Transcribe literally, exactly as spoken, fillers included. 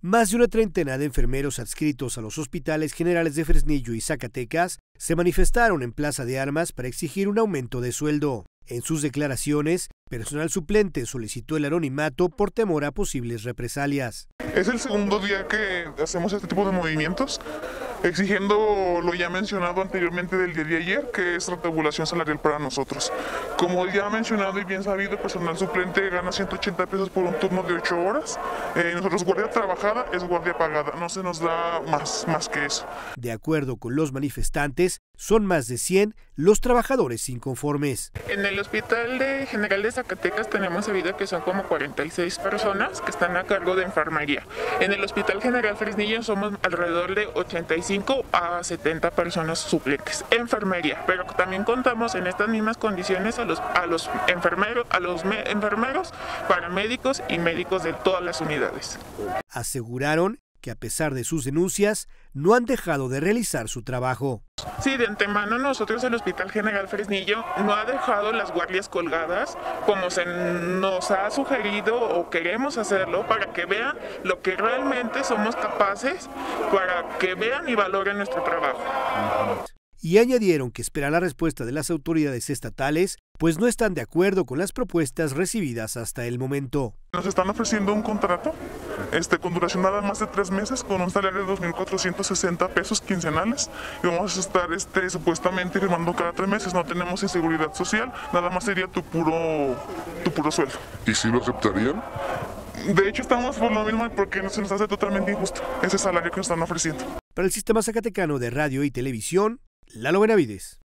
Más de una treintena de enfermeros adscritos a los hospitales generales de Fresnillo y Zacatecas se manifestaron en Plaza de Armas para exigir un aumento de sueldo. En sus declaraciones, personal suplente solicitó el anonimato por temor a posibles represalias. Es el segundo día que hacemos este tipo de movimientos, exigiendo lo ya mencionado anteriormente del día de ayer, que es la tabulación salarial para nosotros. Como ya mencionado y bien sabido, el personal suplente gana ciento ochenta pesos por un turno de ocho horas. Eh, nosotros guardia trabajada es guardia pagada, no se nos da más, más que eso. De acuerdo con los manifestantes, son más de cien los trabajadores inconformes. En el Hospital de General de Zacatecas tenemos sabido que son como cuarenta y seis personas que están a cargo de enfermería. En el Hospital General Fresnillo somos alrededor de ochenta y cinco a setenta personas suplentes, enfermería, pero también contamos en estas mismas condiciones a los, a los enfermeros, a los me, enfermeros, paramédicos y médicos de todas las unidades. Aseguraron que a pesar de sus denuncias, no han dejado de realizar su trabajo. Sí, de antemano nosotros el Hospital General Fresnillo no ha dejado las guardias colgadas como se nos ha sugerido o queremos hacerlo para que vean lo que realmente somos capaces, para que vean y valoren nuestro trabajo. Y añadieron que esperan la respuesta de las autoridades estatales, pues no están de acuerdo con las propuestas recibidas hasta el momento. Nos están ofreciendo un contrato este, con duración nada más de tres meses, con un salario de dos mil cuatrocientos sesenta pesos quincenales, y vamos a estar este, supuestamente firmando cada tres meses. No tenemos inseguridad social, nada más sería tu puro, tu puro sueldo. ¿Y si lo aceptarían? De hecho estamos por lo mismo porque se nos hace totalmente injusto ese salario que nos están ofreciendo. Para el Sistema Zacatecano de Radio y Televisión, Lalo Benavides.